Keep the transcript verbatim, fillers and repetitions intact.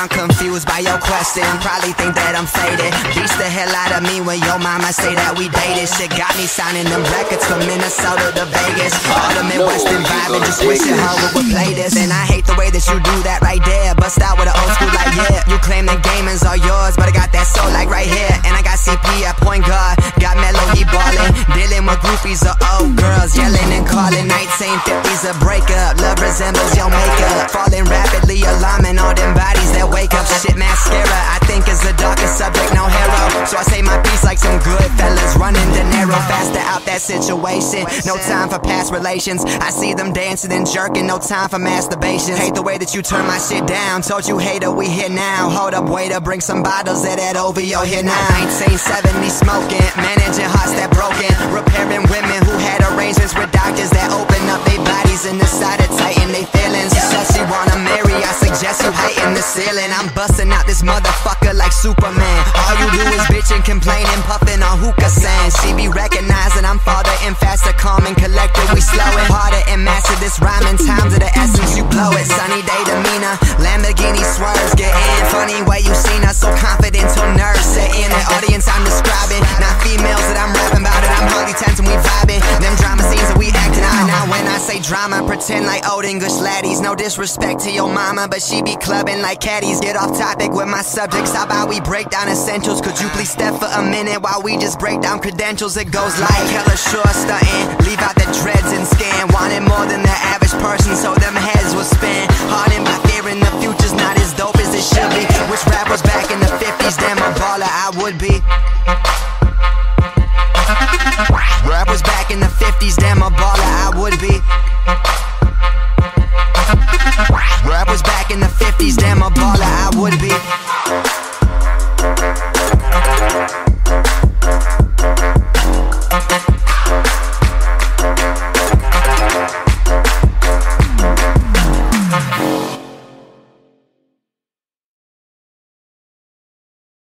I'm confused by your question, probably think that I'm faded. Beats the hell out of me when your mama say that we dated. Shit got me signing them records from Minnesota to Vegas. All the Midwestern vibe and just wishing her would play this. And I hate the way that you do that right there. Bust out with an old school like yeah. You claim the gamers are yours, but I got that soul like right here. And I got C P at point guard, got Melo, he ballin'. Dealing with groupies or old girls, yelling and calling. Nineteen fifties a breakup, love resembles your makeup. Falling rapidly, alarming all them bodies that wake up. Shit, mascara, I think is the darkest subject, no hero. So I say my piece like some good fellas, running De Niro. Faster out that situation, no time for past relations. I see them dancing and jerking, no time for masturbation. Hate the way that you turn my shit down, told you hater, we here now. Hold up, waiter, bring some bottles of that O V O here now. Nineteen seventy smoking, managing hearts that broken, repairing women who had arrangements with doctors that open up their bodies and decided to tighten their feelings. Said she wanna marry, I suggest you heighten the ceiling. I'm busting out this motherfucker like Superman. All you do is bitch and complain and puffin' on hookah sand. She be recognizing I'm farther and faster, calm and collected. We slowin' harder and master this rhyming time to the essence. You blow it, sunny day demeanor, Lamborghini swerves, get in. Funny way you seen us so confident till nerves set in. The audience I'm describing, not females that I'm rapping about it. I'm hardly tense and we vibing. Them drama scenes that we acting out. Now when I say drama, pretend like old English laddies. No disrespect to your mama, but she be clubbing like caddies. Get off topic with my subjects, how about we break down essentials? Could you please step for a minute while we just break down credentials? It goes like hella sure stuntin', leave out the dreads and scan. Wanted more than the average person, so them heads will spin. Hardened by fearing the future's not as dope as it should be. Which rap was back in the fifties, damn a baller I would be. Rap was back in the fifties, damn a baller I would be.